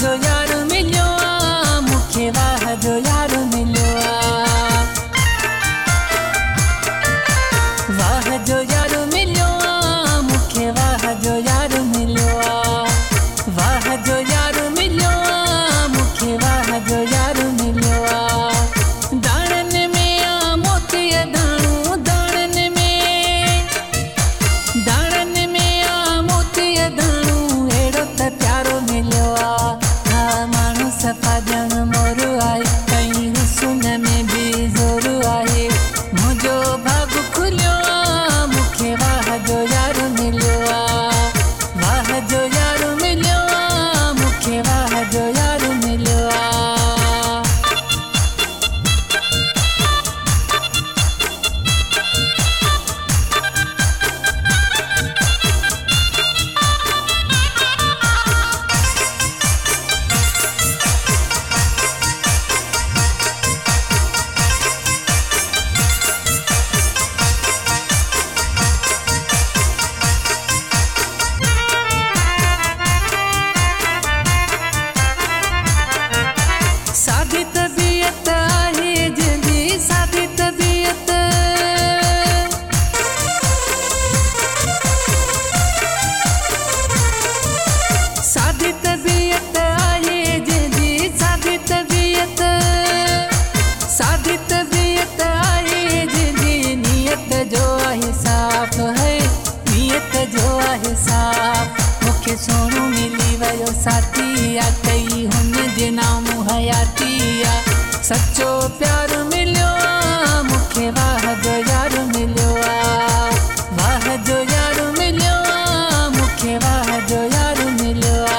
जो यार मिलियो आ मूंखे, वाह जो यार मिलियो आ, वाह जो यार मिलियो आ मूंखे, वाह जो यार मिलियो आ, वाह जो यार मिलियो आ मूंखे, वाह जो यार मिलियो आ। दाणनि में आ मोतीअ दाणो, दाणनि में आ मोतीअ दाणो, अहिड़ो त प्यारो मिलियो आ। हा माण्हू सफ़ा ॼण मोर आहे, कई हुस्न में बि ज़ोर आहे, मुंहिंजो भाग खुलियो आ मूंखे, वाह जो यार मिलियो आ, वाह जो यार मिलियो आ मूंखे, वाह जो यार मिलियो आ। सादी तबीयत आहे जंहिंजी, सादी तबीयत, सादी तबीयत आहे जंहिंजी, सादी तबीयत, सादी तबीयत आहे जंहिंजी, नियत जो आहे साफ़ है, नियत जो आहे साफ़, मूंखे सोनू मिली वियो साथी आ, कई हुन जे नाम हयाती आ, सच्चो प्यार मिलियो आ मूंखे, वाह जो यार मिलियो आ, वाह जो यार मिलियो आ मूंखे, वाह जो यार मिलियो आ।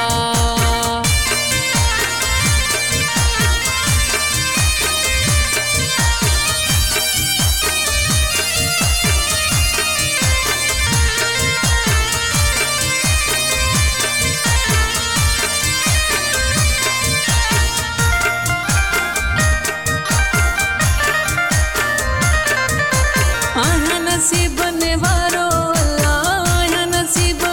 आया नसीबनि वारो अल्लाह, आया नसीब,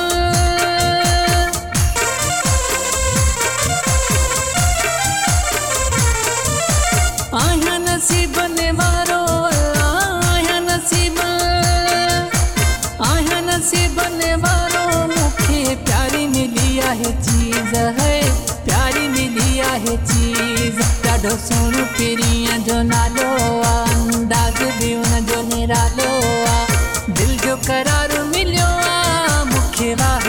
आया नसीबनि वारो अल्लाह, आया नसीब, आया नसीबनि वारो, मूंखे प्यारी मिली आहे चीज़ है, प्यारी मिली आहे चीज़, ॾाढो सोनू पीरीअ जो नालो आ, अंदाज़ बि उन जो निरालो आ, दिल जो करार मिलियो आ मूंखे, वाह